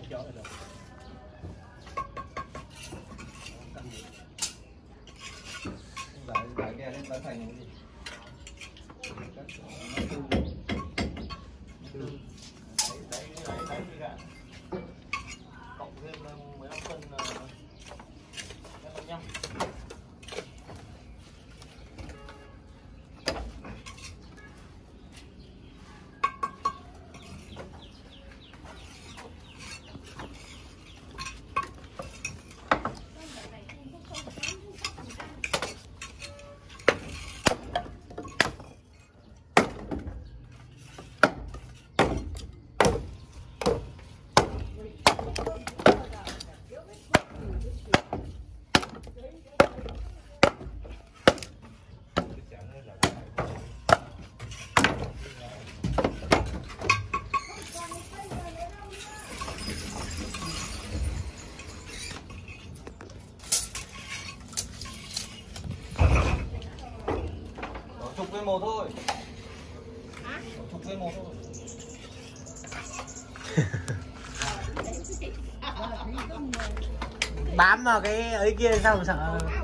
chỗ này được. Lại nghe lên bán thành cái gì? Đấy gì cả. Cộng thêm 15 phân nhâm. Chục cây một thôi. Hả? Chục cây một thôi. Bám vào cái ấy kia sao mà sợ.